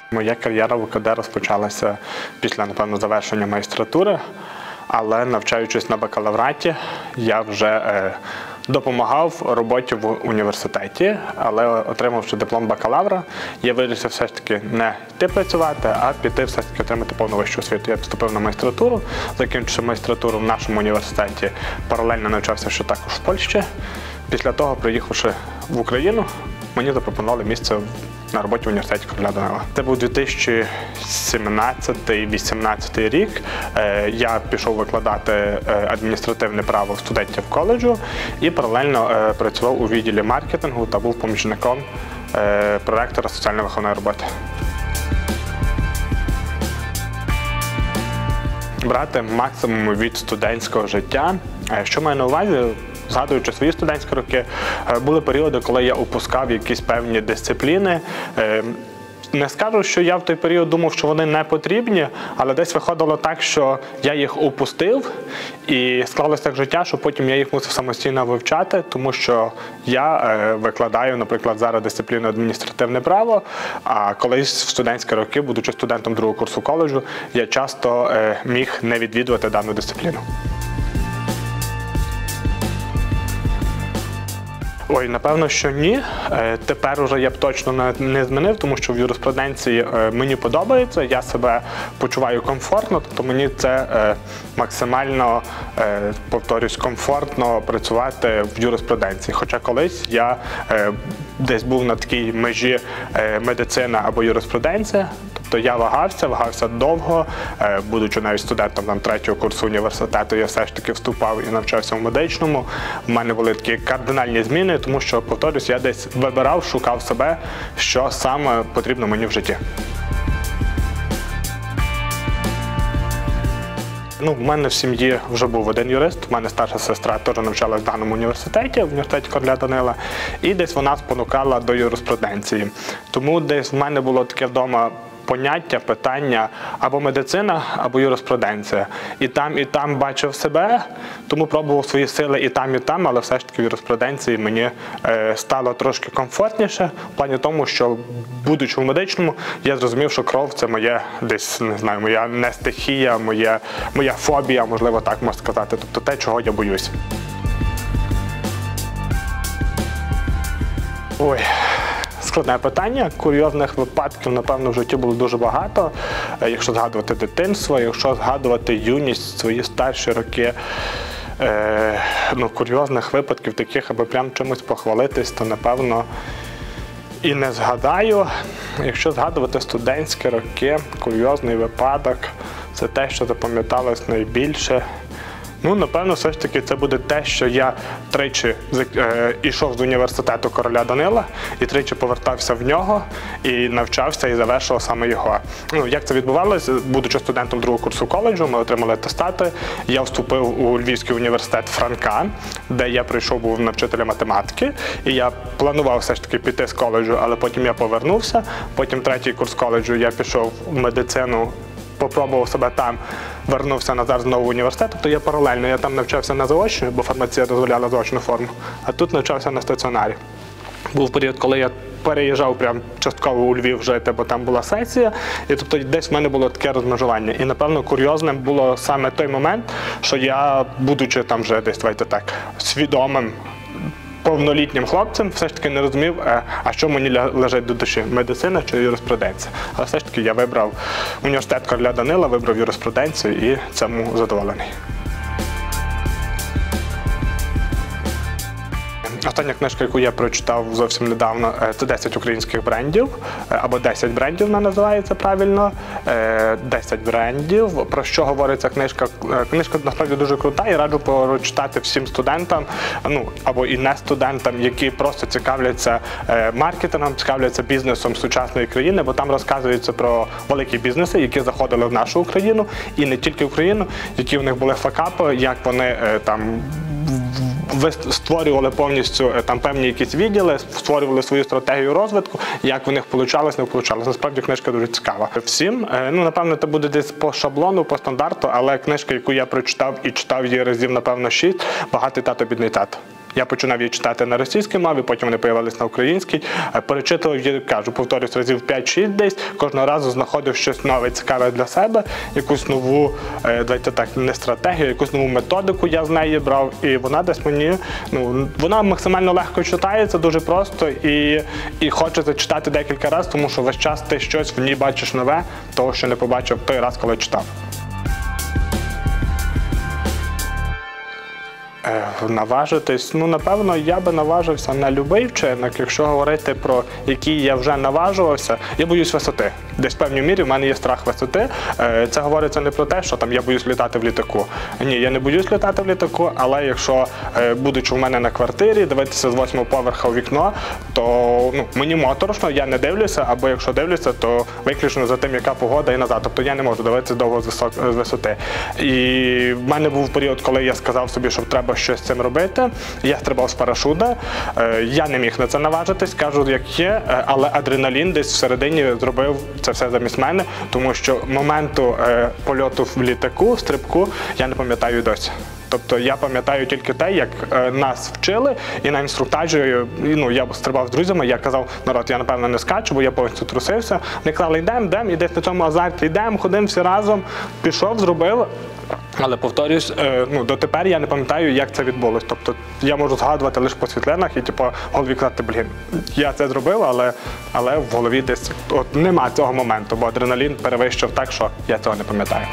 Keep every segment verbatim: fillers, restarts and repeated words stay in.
Моя кар'єра в У Ка Де розпочалася після, напевно, завершення магістратури, але навчаючись на бакалавраті, я вже е, допомагав роботі в університеті, але отримавши диплом бакалавра, я вирішив все ж таки не йти працювати, а піти все ж таки отримати повну вищу освіту. Я вступив на магістратуру, закінчивши магістратуру в нашому університеті, паралельно навчався ще також в Польщі. Після того, приїхавши в Україну, мені запропонували місце на роботі в університеті Короля Данила. Це був дві тисячі сімнадцятий - вісімнадцятий рік. Я пішов викладати адміністративне право в студентів коледжу і паралельно працював у відділі маркетингу та був помічником проректора соціально-виховної роботи. Брати максимум від студентського життя. Що маю на увазі? Згадуючи свої студентські роки, були періоди, коли я упускав якісь певні дисципліни. Не скажу, що я в той період думав, що вони не потрібні, але десь виходило так, що я їх упустив, і склалося так життя, що потім я їх мусив самостійно вивчати, тому що я викладаю, наприклад, зараз дисципліну адміністративне право, а колись в студентські роки, будучи студентом другого курсу коледжу, я часто міг не відвідувати дану дисципліну. Ой, напевно, що ні. Тепер уже я б точно не змінив, тому що в юриспруденції мені подобається, я себе почуваю комфортно, тобто мені це максимально, повторюсь, комфортно працювати в юриспруденції. Хоча колись я десь був на такій межі медицина або юриспруденція. Тобто я вагався, вагався довго, будучи навіть студентом там, третього курсу університету, я все ж таки вступав і навчався в медичному. У мене були такі кардинальні зміни, тому що, повторюсь, я десь вибирав, шукав себе, що саме потрібно мені в житті. Ну, в мене в сім'ї вже був один юрист, у мене старша сестра теж навчалася в даному університеті, в університеті Короля Данила, і десь вона спонукала до юриспруденції. Тому десь в мене було таке вдома поняття, питання або медицина, або юриспруденція. І там, і там бачив себе, тому пробував свої сили і там, і там, але все ж таки в юриспруденції мені е, стало трошки комфортніше, в плані тому, що, будучи в медичному, я зрозумів, що кров – це моє, десь, не знаю, моя не стихія, моя, моя фобія, можливо, так можна сказати, тобто те, чого я боюсь. Ой. Складне питання. Курйозних випадків, напевно, в житті було дуже багато. Якщо згадувати дитинство, якщо згадувати юність, свої старші роки, е, ну, курйозних випадків таких, аби прям чимось похвалитись, то, напевно, і не згадаю. Якщо згадувати студентські роки, курйозний випадок, це те, що запам'яталось найбільше. Ну, напевно, все ж таки це буде те, що я тричі е, йшов з університету Короля Данила і тричі повертався в нього і навчався і завершував саме його. Ну, як це відбувалося? Будучи студентом другого курсу коледжу, ми отримали атестати. Я вступив у Львівський університет Франка, де я прийшов був на вчителя математики. І я планував все ж таки піти з коледжу, але потім я повернувся. Потім третій курс коледжу я пішов в медицину, попробував себе там, вернувся назад знову в університет, тобто я паралельно, я там навчався на заочну, бо фармація дозволяла заочну форму, а тут навчався на стаціонарі. Був період, коли я переїжджав прям частково у Львів жити, бо там була сесія, і тобто десь в мене було таке розмежування. І, напевно, курйозним було саме той момент, що я, будучи там вже десь, давайте так, свідомим, повнолітнім хлопцем, все ж таки не розумів, а що мені лежить до душі – медицина чи юриспруденція. Але все ж таки я вибрав університет Короля Данила, вибрав юриспруденцію і цьому задоволений. Остання книжка, яку я прочитав зовсім недавно, це десять українських брендів, або десять брендів вона називається правильно. десять брендів. Про що говорить ця книжка? Книжка насправді дуже крута і раджу прочитати всім студентам, ну, або і не студентам, які просто цікавляться маркетингом, цікавляться бізнесом сучасної країни, бо там розказується про великі бізнеси, які заходили в нашу Україну, і не тільки в Україну, які в них були факапи, як вони там створювали повністю там певні якісь відділи, створювали свою стратегію розвитку, як в них вийшло, не вийшло. Насправді книжка дуже цікава. Всім, ну, напевно, це буде десь по шаблону, по стандарту, але книжка, яку я прочитав і читав її разів, напевно, шість, «Багатий тато, бідний тато». Я починав її читати на російській мові, потім вони з'явилися на українській. Перечитував її, кажу, повторюсь, разів п'ять-шість десь. Кожного разу знаходив щось нове, цікаве для себе, якусь нову, давайте так, не стратегію, якусь нову методику я з неї брав. І вона десь мені, ну, вона максимально легко читається, дуже просто, і, і хочеться читати декілька разів, тому що весь час ти щось в ній бачиш нове, того, що не побачив той раз, коли читав. Наважитись, ну, напевно, я би наважився на будь-який вчинок. Якщо говорити про який я вже наважувався, я боюсь висоти. Десь в певній мірі в мене є страх висоти. Це говориться не про те, що там я боюсь літати в літаку. Ні, я не боюсь літати в літаку, але якщо, будучи в мене на квартирі, дивитися з восьмого поверха у вікно, то ну, мені моторошно, я не дивлюся, або якщо дивлюся, то виключно за тим, яка погода і назад. Тобто я не можу дивитися довго з висоти. І в мене був період, коли я сказав собі, що треба щось з цим робити. Я стрибав з парашута. Я не міг на це наважитись, кажу, як є, але адреналін десь всередині зробив це все замість мене, тому що моменту польоту в літаку, стрибку, я не пам'ятаю досі. Тобто я пам'ятаю тільки те, як е, нас вчили, і на інструктажі, ну, я стрибав з друзями, я казав, народ, я, напевно, не скачу, бо я повністю трусився. Вони казали, йдемо, йдемо, і десь на цьому азарті йдемо, ходимо всі разом, пішов, зробив. Але, повторюсь, е, ну, дотепер я не пам'ятаю, як це відбулось. Тобто я можу згадувати лише по світлинах і, типу, в голові казати, блін, я це зробив, але, але в голові десь от, нема цього моменту, бо адреналін перевищив так, що я цього не пам'ятаю.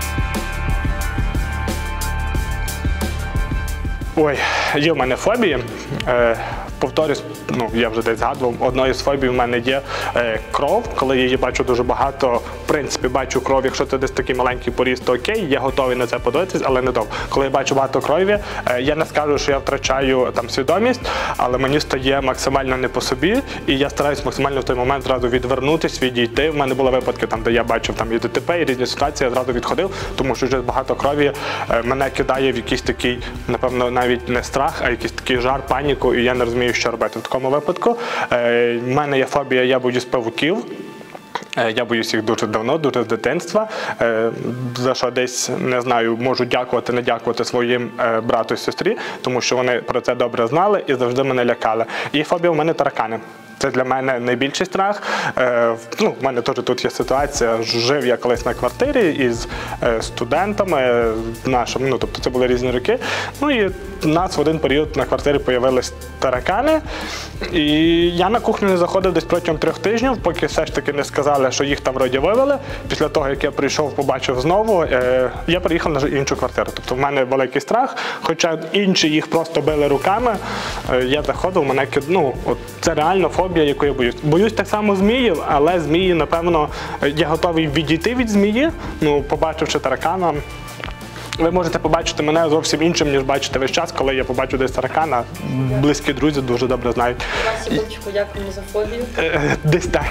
Ой, є в мене фобії. Е, повторюсь, ну, я вже десь згадував, одною з фобій в мене є е, кров. Коли я її бачу дуже багато, в принципі, бачу кров, якщо це десь такий маленький поріз, то окей, я готовий на це подивитись, але не довго. Коли я бачу багато крові, е, я не скажу, що я втрачаю там свідомість, але мені стає максимально не по собі, і я стараюсь максимально в той момент зразу відвернутись, відійти. В мене були випадки, там, де я бачив там, і ДТП, і різні ситуації, я зразу відходив, тому що вже багато крові е, мене кидає в якийсь такий, напевно, навіть не страх, а якийсь такий жар, паніку, і я не розумію, що робити в такому випадку. Е, в мене є фобія, я боюсь павуків. Я боюсь їх дуже давно, дуже з дитинства, за що десь, не знаю, можу дякувати, не дякувати своїм брату і сестрі, тому що вони про це добре знали і завжди мене лякали. І фобія в мене таракани. Це для мене найбільший страх. Е, ну, в мене теж тут є ситуація. Жив я колись на квартирі із е, студентами нашими, ну, тобто це були різні роки. Ну і у нас в один період на квартирі з'явились таракани. І я на кухню не заходив десь протягом трьох тижнів, поки все ж таки не сказали, що їх там вроді вивели. Після того, як я прийшов, побачив знову, е, я переїхав на іншу квартиру. Тобто в мене великий страх, хоча інші їх просто били руками. Е, я заходив, мене кид... ну, от це реально фобія, яку я боюсь. Боюсь так само зміїв, але змії, напевно, я готовий відійти від змії, ну, побачивши таракана. Ви можете побачити мене зовсім іншим, ніж бачите весь час, коли я побачу десь таракана. Близькі друзі дуже добре знають. Секундочку, дякуємо за фобію. Десь так.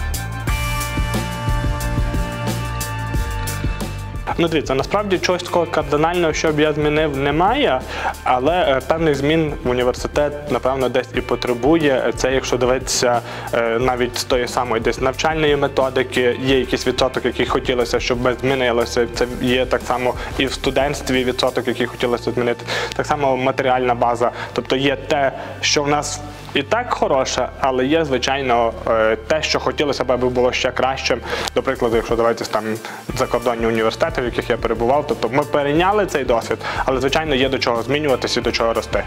Ну, дивіться, насправді чогось такого кардинального, що б я змінив, немає, але е, певних змін університет, напевно, десь і потребує. Це, якщо дивитися е, навіть з тої самої десь навчальної методики, є якийсь відсоток, який хотілося, щоб змінилося. Це є так само і в студентстві відсоток, який хотілося змінити. Так само матеріальна база. Тобто є те, що в нас і так хороше, але є, звичайно, те, що хотілося б, аби було ще кращим. До прикладу, якщо дивитися там закордонні університети, в яких я перебував, тобто ми перейняли цей досвід, але, звичайно, є до чого змінюватися і до чого рости.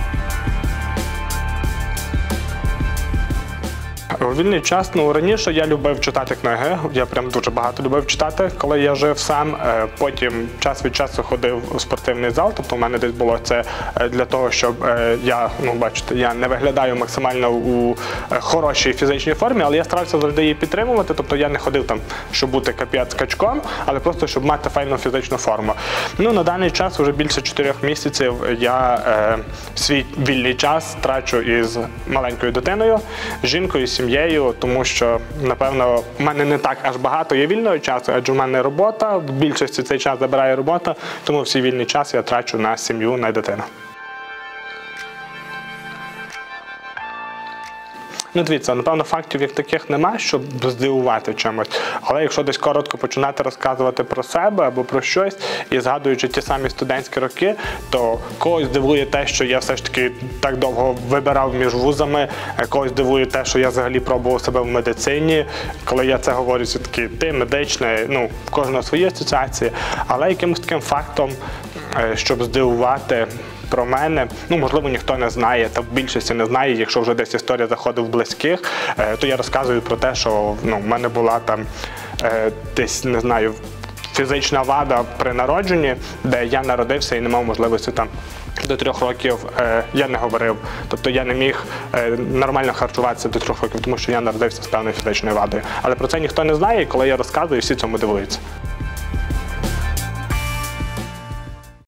У вільний час, ну, раніше я любив читати книги, я прям дуже багато любив читати, коли я жив сам. Потім час від часу ходив у спортивний зал, тобто в мене десь було це для того, щоб я, ну, бачите, я не виглядаю максимально у хорошій фізичній формі, але я старався завжди її підтримувати, тобто я не ходив там, щоб бути капець качком, але просто, щоб мати файну фізичну форму. Ну, на даний час, вже більше чотирьох місяців, я е, свій вільний час трачу із маленькою дитиною, жінкою, сім'єю, тому що, напевно, в мене не так аж багато є вільного часу, адже в мене робота, в більшості цей час забирає робота, тому всій вільний час я трачу на сім'ю, на дитину. Ну, дивіться, напевно, фактів як таких немає, щоб здивувати чимось. Але якщо десь коротко починати розказувати про себе або про щось, і згадуючи ті самі студентські роки, то когось дивує те, що я все ж таки так довго вибирав між вузами, когось дивує те, що я взагалі пробував себе в медицині. Коли я це говорю, все-таки ти медичний, ну, в кожного свої асоціації. Але якимось таким фактом, щоб здивувати про мене, ну, можливо, ніхто не знає, та в більшості не знає, якщо вже десь історія заходить в близьких, то я розказую про те, що, ну, в мене була там десь, не знаю, фізична вада при народженні, де я народився і не мав можливості там до трьох років, е, я не говорив. Тобто я не міг е, нормально харчуватися до трьох років, тому що я народився з певною фізичною вадою. Але про це ніхто не знає, і коли я розказую, всі цьому дивуються.